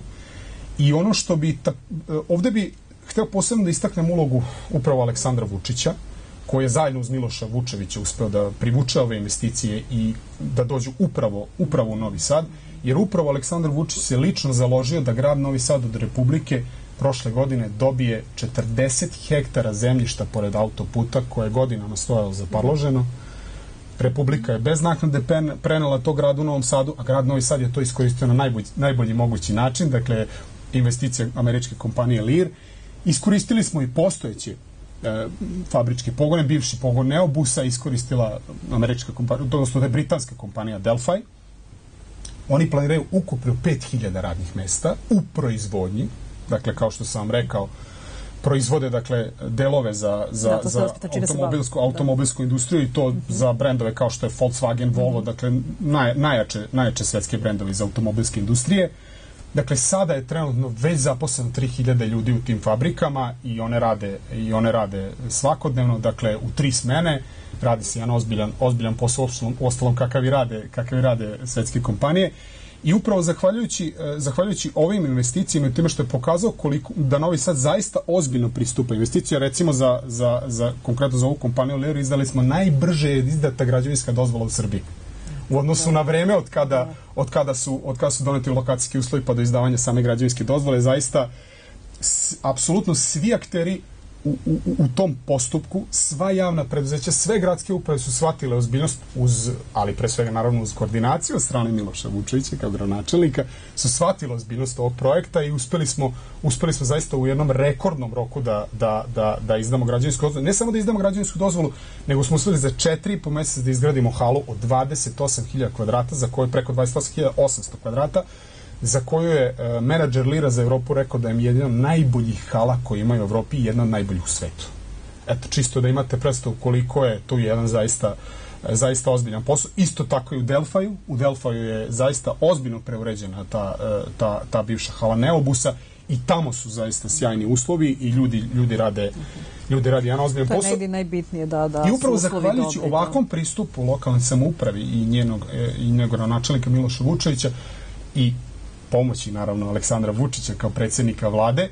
I ono što bi, ta, ovde bi hteo posebno da istaknem ulogu upravo Aleksandra Vučića, koji je zajedno uz Miloša Vučevića uspeo da privuče ove investicije i da dođu upravo, upravo u Novi Sad, jer upravo Aleksandar Vučić se lično založio da grad Novi Sad od Republike prošle godine dobije četrdeset hektara zemljišta pored autoputa koje je godinama stojalo zaparloženo. Republika je bez naknade prenela to gradu u Novom Sadu, a grad Novi Sad je to iskoristio na najbolji, najbolji mogući način, dakle investicija američke kompanije Lear. Iskoristili smo i postojeće e, fabričke pogone, bivši pogon Neobusa iskoristila američka kompanija, odnosno da je britanska kompanija Delphi. Oni planiraju ukupno pet hiljada radnih mesta u proizvodnji, dakle kao što sam vam rekao, proizvode dakle delove za, za, da, za automobilsku, automobilsku industriju i to mm-hmm. za brendove kao što je Volkswagen, Volvo, mm-hmm. dakle naj, najjače, najjače svetske brendove iz automobilske industrije. Dakle, sada je trenutno već zaposleno tri hiljade ljudi u tim fabrikama i one rade, i one rade svakodnevno, dakle u tri smene, radi se jedan ozbiljan, ozbiljan posao, ostalom kakav i rade, kakav i rade svetske kompanije. I upravo zahvaljujući, zahvaljujući ovim investicijama i time što je pokazao koliko, da Novi Sad zaista ozbiljno pristupa investicija, recimo za, za, za konkretno za ovu kompaniju Lear izdali smo najbrže izdata građevinska dozvola u Srbiji. U odnosu na vreme od kada, od kada su, od kada su doneti lokacijski uslovi pa do izdavanja same građevinske dozvole, zaista s, apsolutno svi akteri U, u, u tom postupku, sva javna preduzeća, sve gradske uprave su shvatile ozbiljnost uz, ali pre svega naravno uz koordinaciju od strane Miloša Vučevića kao gradonačelnika, su shvatile ozbiljnost ovog projekta i uspeli smo, uspeli smo zaista u jednom rekordnom roku da, da, da, da izdamo građevinsku dozvolu. Ne samo da izdamo građevinsku dozvolu, nego smo uspeli za četiri po mesec da izgradimo halu od dvadeset osam hiljada kvadrata, za koje preko dvadeset osam hiljada osamsto kvadrata, za koju je uh, menadžer Leara za Evropu rekao da je jedna od najboljih hala koje imaju u Evropi i jedna od najboljih u svetu. Eto, čisto da imate predstavu koliko je tu jedan zaista, zaista ozbiljan posao. Isto tako i u Delfaju. U Delfaju je zaista ozbiljno preuređena ta, ta, ta bivša hala Neobusa i tamo su zaista sjajni uslovi i ljudi, ljudi rade ljudi rade jedan ozbiljan posao. To je negdje najbitnije da, da I upravo zahvaljujući ovakvom pristupu lokalnoj samoupravi i njenog, i njegovog načelnika Miloša Vučevića i pomoći, naravno, Aleksandra Vučića kao predsjednika vlade,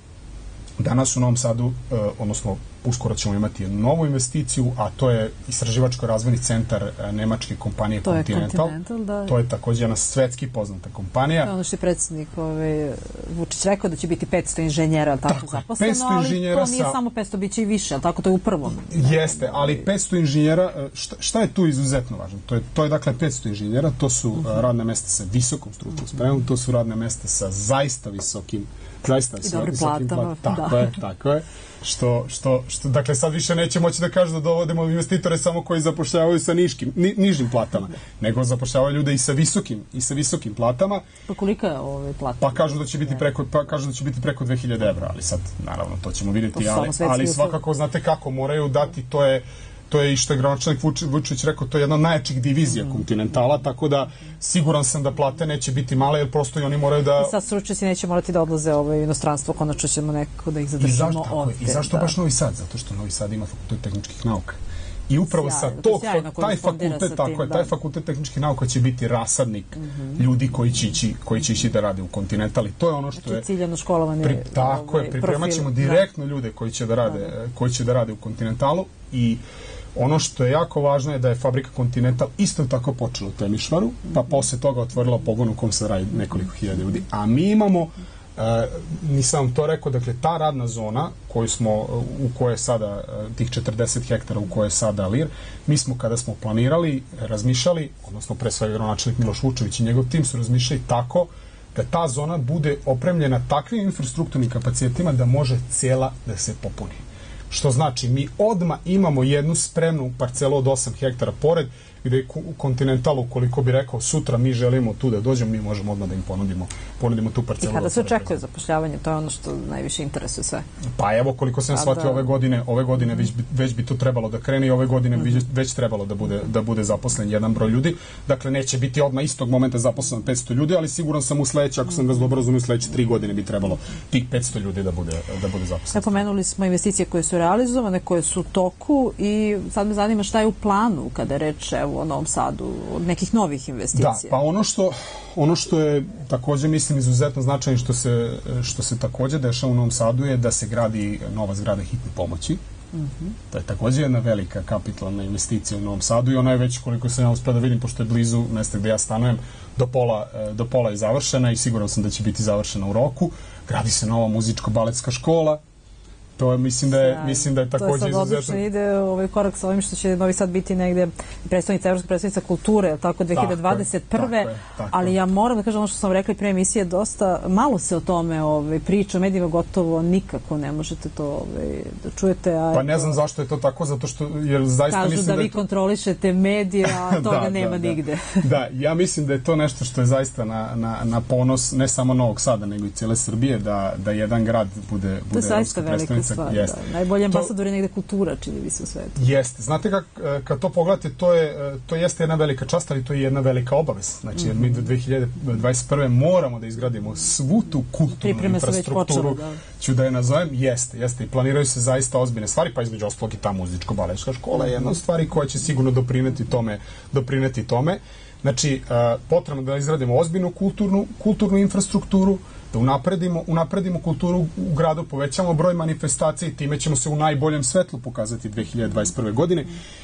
danas u Novom Sadu, eh, odnosno uskoro ćemo imati jednu novu investiciju, a to je istraživačko-razvojni centar eh, nemačke kompanije to Continental. Je Continental da. To je također jedna svetski poznata kompanija. To je ono što je predsjednik ovaj, Vučić rekao da će biti petsto inženjera tako, tako zaposleno, ali to nije sa... samo petsto, bit će i više, ali tako to je u prvom. Jeste, ali petsto inženjera, šta, šta je tu izuzetno važno? To je, to je dakle petsto inženjera, to su uh-huh. radne mesta sa visokom stručnom spremom, to su radne mesta sa zaista visokim zaista i dobrim platama. Tako da. je, tako je. Što, što, što, dakle, sad više neće moći da kažu da dovodimo investitore samo koji zapošljavaju sa niškim, ni, nižim platama, nego zapošljavaju ljude i sa visokim, i sa visokim platama. Pa kolika je ove plata? Pa kažu da će biti preko, pa kažu da će biti preko dve hiljade evra, ali sad, naravno, to ćemo vidjeti, to ali, ali svakako znate kako moraju dati, to je to je i što je gradonačelnik Vučić rekao, to je jedna od najjačih divizija mm. Continentala, tako da siguran sam da plate neće biti male, jer prosto i oni moraju da... I sad stručnjaci neće morati da odlaze u inostranstvo, konačno ćemo nekako da ih zadržimo ovdje. I zašto da. baš Novi Sad? Zato što Novi Sad ima fakultet tehničkih nauka. I upravo sjajno, sa tog, sjajno, taj fakultet, tako tim, je, taj fakultet tehničkih nauka će biti rasadnik mm-hmm. ljudi koji će, ići, koji će ići da rade u Continental. I to je ono što znači, je... ciljano školovanje... Pri, tako ovaj, je, pripremat ćemo direktno da. ljude koji će da rade, da, da. koji će da rade u Continentalu i ono što je jako važno je da je fabrika Continental isto tako počela u Temišvaru, pa posle toga otvorila pogon u kom se radi nekoliko hiljada ljudi. A mi imamo, uh, nisam vam to rekao, dakle, ta radna zona koju smo, u kojoj je sada, uh, tih četrdeset hektara u kojoj je sada Lear, mi smo kada smo planirali, razmišljali, odnosno pre svega gradonačelnik Miloš Vučević i njegov tim su razmišljali tako da ta zona bude opremljena takvim infrastrukturnim kapacitetima da može cijela da se popuni. Što znači, mi odma imamo jednu spremnu parcelu od osam hektara pored, gde u Continentalu, koliko bi rekao, sutra mi želimo tu da dođemo, mi možemo odmah da im ponudimo, ponudimo tu parcelu. I kada se očekuje zapošljavanje, to je ono što najviše interesuje sve. Pa evo, koliko sam shvatio da... ove godine, ove godine već, bi, već bi to trebalo da krene i ove godine mm-hmm. već, već trebalo da bude, da bude zaposlen jedan broj ljudi. Dakle, neće biti odmah istog momenta zaposleno petsto ljudi, ali siguran sam u sledeće, ako sam vas dobro razumio, sledeće tri godine bi trebalo tih petsto ljudi da bude, da bude zaposleno. Pomenuli smo investicije koje su realizovane, koje su u toku i sad me zanima šta je u planu kada reče u Novom Sadu od nekih novih investicija. Da, pa ono što, ono što je također, mislim, izuzetno značajno što se, što se također dešava u Novom Sadu je da se gradi nova zgrada hitne pomoći. Mm-hmm. To je također jedna velika kapitalna investicija u Novom Sadu i ona je već, koliko sam ja uspio da vidim, pošto je blizu mesta gde ja stanujem, do pola, do pola je završena i siguran sam da će biti završena u roku. Gradi se nova muzičko-baletska škola. To mislim da je, mislim da je takođe izuzetno. To je sad odlično, ide ovaj korak sa ovim što će Novi Sad biti negde predstavnica, evropska predstavnica kulture, tako dve hiljade dvadeset prve. Tako je, tako je, tako ali ja moram da kažem ono što sam rekla i pre emisije, dosta malo se o tome ovaj, priča, o medijima gotovo nikako ne možete to ovaj, da čujete. A pa ne znam zašto je to tako, zato što jer zaista kažu mislim da, da vi to... kontrolišete medije, a toga da, nema da, nigde. Da. da, ja mislim da je to nešto što je zaista na, na, na ponos ne samo Novog Sada, nego i cijele Srbije, da, da jedan grad bude, bude evropska predstavnica. Stvar, da. Najbolji ambasador je negde kultura, čini mi se u svetu. Jeste. Znate kak, kad to pogledate, to je, to jeste jedna velika čast, ali to je jedna velika obaveza. Znači, jer mi do dve hiljade dvadeset prve moramo da izgradimo svu tu kulturnu Pripreme infrastrukturu, da. ću da je nazovem, jeste, jeste. I planiraju se zaista ozbiljne stvari, pa između ostalog i ta muzičko-baleška škola je jedna od stvari koja će sigurno doprineti tome. Doprineti tome. Znači, potrebno da izgradimo ozbiljnu kulturnu, kulturnu infrastrukturu, da unapredimo, unapredimo kulturu u gradu, povećamo broj manifestacija i time ćemo se u najboljem svetlu pokazati dve hiljade dvadeset prve. godine.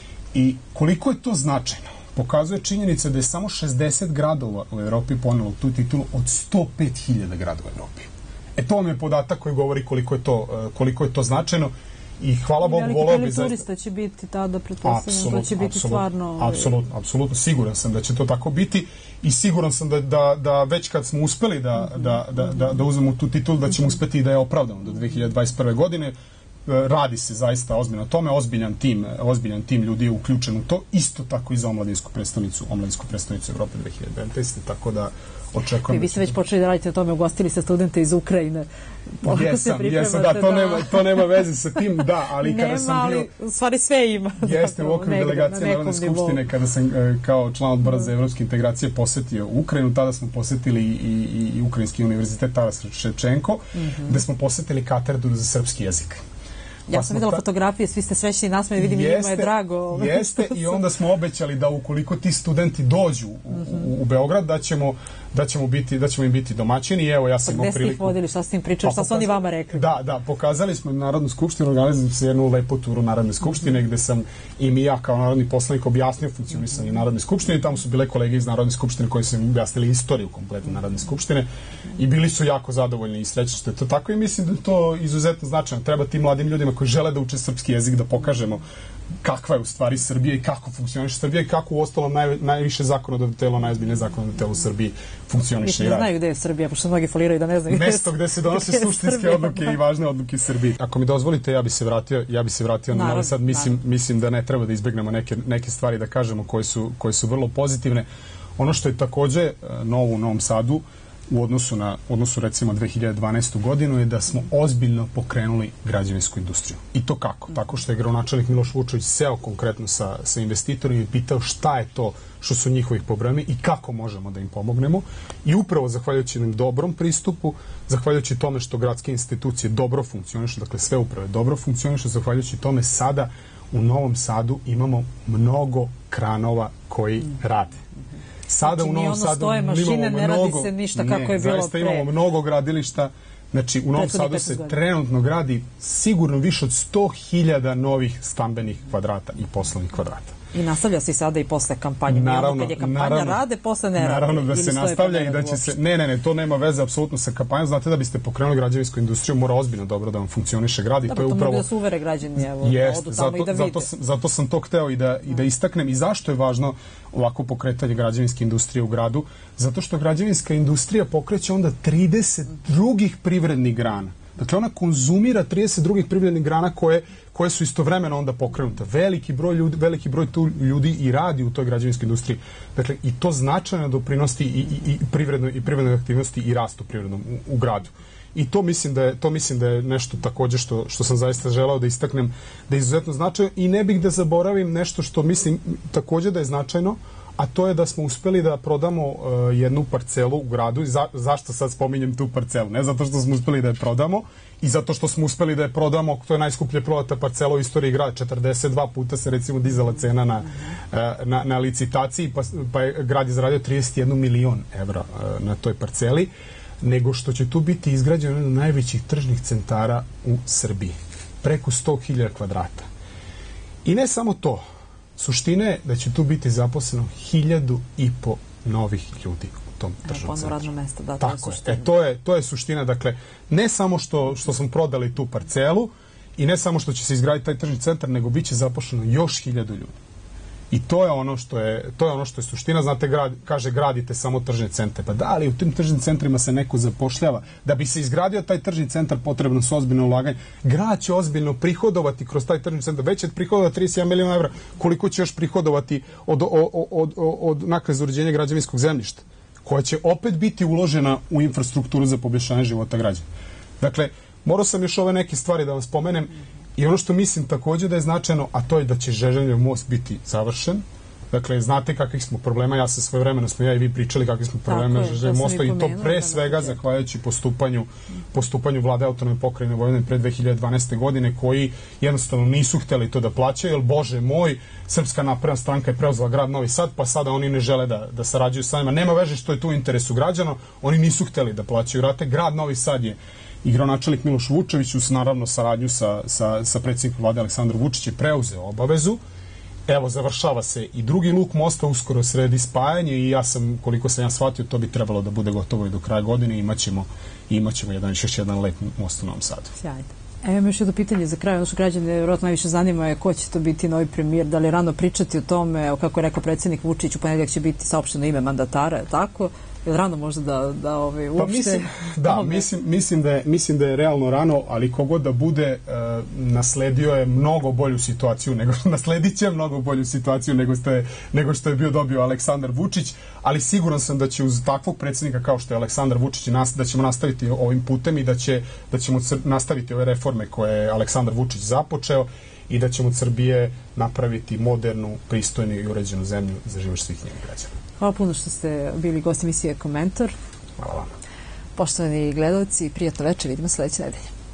I koliko je to značajno, pokazuje činjenica da je samo šezdeset gradova u Evropi ponelo tu titulu od sto pet hiljada gradova u Evropi. E to vam je podatak koji govori koliko je to, koliko je to značajno. I hvala Bogu, voleo bi zaista... turista će biti tada, pretpostavljam, to će biti stvarno... Apsolutno, apsolutno, siguran sam da će to tako biti i siguran sam da, da, da već kad smo uspeli da, da, da, da, da uzmemo tu titulu, da ćemo uspeti i da je opravdamo do dve hiljade dvadeset prve. godine. Radi se zaista ozbiljno o tome, ozbiljan tim, ozbiljan tim ljudi je uključen u to, isto tako i za omladinsku predstavnicu, omladinsku predstavnicu Evrope dve hiljade devetnaeste. Tako da očekujem... Vi ste već počeli da radite o tome, ugostili ste studente iz Ukrajine. Jesam, jesam, da, to, da. Nema, to nema veze sa tim, da, ali nema, kada sam bio... u stvari sve ima. Jeste, u okviru delegacije Narodne skupštine, kada sam kao član odbora za evropske integracije posetio Ukrajinu, tada smo posetili i, i, i Ukrajinski univerzitet Taras Ševčenko, mm -hmm. gde smo posetili katedru za srpski jezik. Ja sam videla ta... fotografije, svi ste svećni nasmejani, vidim jeste, i njima je drago. Jeste, i onda smo obećali da ukoliko ti studenti dođu u, u, u Beograd, da ćemo, da ćemo biti, da ćemo im biti domaćini. I evo, ja sam imao priliku... Gde ste ih vodili, šta ste im pričali, šta su oni vama rekli? Da, da, pokazali smo Narodnu skupštinu, organizali se jednu lepu turu Narodne skupštine, gde sam im i ja kao narodni poslanik objasnio funkcionisanje Narodne skupštine i tamo su bile kolege iz Narodne skupštine koji su im objasnili istoriju kompletne Narodne skupštine i bili su jako zadovoljni i srećni što je to tako i mislim da je to izuzetno značajno. Treba tim mladim ljudima koji žele da uče srpski jezik da pokažemo kakva je u stvari Srbija i kako funkcioniše Srbija i kako u ostalom naj, najviše zakonodavno telo, najozbiljnije zakonodavno telo u Srbiji funkcioniše i radi. Ne znaju gde je Srbija, pošto mnogi foliraju da ne znaju gde je mesto gde se donose suštinske odluke i važne odluke Srbije. Ako mi dozvolite, ja bi se vratio, ja bi se vratio na Novi Sad. Mislim, mislim da ne treba da izbegnemo neke, neke stvari da kažemo koje su, koje su vrlo pozitivne. Ono što je takođe novo u Novom Sadu u odnosu na odnosu recimo dve hiljade dvanaestu. godinu je da smo ozbiljno pokrenuli građevinsku industriju. I to kako? Tako što je gradonačelnik Miloš Vučević seo konkretno sa, sa investitorima i pitao šta je to što su njihovih problemi i kako možemo da im pomognemo. I upravo zahvaljujući jednom dobrom pristupu, zahvaljujući tome što gradske institucije dobro funkcionišu, dakle sve uprave dobro funkcionišu, zahvaljujući tome sada u Novom Sadu imamo mnogo kranova koji rade. Sada znači, u Novom Sadu stoje mašine, ne radi se ništa kako ne, je bilo zaista pre. Imamo mnogo gradilišta. Znači, u Novom Sadu se godina. trenutno gradi sigurno više od sto hiljada novih stambenih kvadrata i poslovnih kvadrata. I nastavlja se i sada i posle kampanje. Naravno, kad je kampanja naravno, rade, posle ne rade. Naravno da se nastavlja i da će se... Ne, ne, ne, to nema veze apsolutno sa kampanjom. Znate da biste pokrenuli građevinsku industriju, mora ozbiljno dobro da vam funkcioniše grad i da, to je upravo... Da, to uvere građani, evo, jest, odu tamo zato, i da zato, vide. zato sam to hteo i da, i da istaknem. I zašto je važno ovako pokretanje građevinske industrije u gradu? Zato što građevinska industrija pokreće onda trideset drugih privrednih grana. Dakle, ona konzumira trideset drugih privrednih grana koje, koje su istovremeno onda pokrenute. Veliki broj ljudi, veliki broj tu ljudi i radi u toj građevinskoj industriji. Dakle, i to značajno doprinosti i, i, i, privrednoj, i privrednoj aktivnosti i rastu privrednom u, u gradu. I to mislim da je, to mislim da je nešto takođe što, što sam zaista želeo da istaknem da je izuzetno značajno i ne bih da zaboravim nešto što mislim takođe da je značajno, a to je da smo uspeli da prodamo uh, jednu parcelu u gradu. Za, zašto sad spominjem tu parcelu? Ne zato što smo uspeli da je prodamo i zato što smo uspeli da je prodamo, to je najskuplje prodata parcela u istoriji grada. četrdeset dva puta se recimo dizala cena na, uh, na, na licitaciji, pa, pa je grad izradio trideset jedan milion evra uh, na toj parceli, nego što će tu biti izgrađeno jedan od najvećih tržnih centara u Srbiji. Preko sto hiljada kvadrata. I ne samo to. Suština je da će tu biti zaposleno hiljadu i po novih ljudi u tom tržnom centru. Radno mesto, da, tako je. E, to je, to je suština. Dakle, ne samo što, što smo prodali tu parcelu i ne samo što će se izgraditi taj tržni centar, nego bit će zaposleno još hiljadu ljudi. I to je ono što je, to je ono što je suština. Znate, grad, kaže gradite samo tržne centre. Pa da, ali u tim tržnim centrima se neko zapošljava. Da bi se izgradio taj tržni centar, potrebno su ozbiljno ulaganje. Grad će ozbiljno prihodovati kroz taj tržni centar. Već će prihodovati trideset jedan miliona evra. Koliko će još prihodovati od, od, od, od naknade za uređenje građevinskog zemljišta, koja će opet biti uložena u infrastrukturu za poboljšanje života građana. Dakle, morao sam još ove neke stvari da vam spomenem. I ono što mislim takođe da je značajno, a to je da će Žeželjev most biti završen. Dakle, znate kakvih smo problema, ja sam svoje vremena, smo ja i vi pričali kakvih smo problema na Žeželjev mosta i to pre svega zahvaljujući postupanju, postupanju vlade Autonomne pokrajine Vojvodine pre dve hiljade dvanaeste. godine, koji jednostavno nisu hteli to da plaćaju, jer Bože moj, Srpska napredna stranka je preuzela grad Novi Sad, pa sada oni ne žele da, da sarađuju sa njima. Nema veže što je tu u interesu građana, oni nisu hteli da plaćaju rate. Grad Novi Sad je i gradonačelnik Miloš Vučević, uz naravno saradnju sa, sa, sa predsjednikom vlade Aleksandar Vučić, je preuzeo obavezu. Evo, završava se i drugi luk mosta, uskoro sredi spajanje i ja sam, koliko sam ja shvatio, to bi trebalo da bude gotovo i do kraja godine i imaćemo, imaćemo jedan, još jedan lep most u Novom Sadu. Sjajno. Evo imam još jedno pitanje za kraj, ono što građane vjerojatno najviše zanima je ko će to biti novi premijer, da li je rano pričati o tome, kako je rekao predsjednik Vučić, u ponedeljak će biti saopšteno ime mandatara, je tako? Je rano možda da, da ovaj, uopšte... Pa mislim, da, mislim, mislim, da je, mislim da je realno rano, ali kogod da bude, uh, nasledio je mnogo bolju situaciju, nego nasledit će mnogo bolju situaciju nego što je, nego što je bio dobio Aleksandar Vučić, ali siguran sam da će uz takvog predsjednika kao što je Aleksandar Vučić, da ćemo nastaviti ovim putem i da, će, da ćemo nastaviti ove reforme koje je Aleksandar Vučić započeo i da ćemo od Srbije napraviti modernu, pristojnu i uređenu zemlju za život svih njenih građana. Hvala puno što ste bili gosti emisije Komentar. Hvala vam. Poštovani gledalci, prijatno večer, vidimo sledeće nedelje.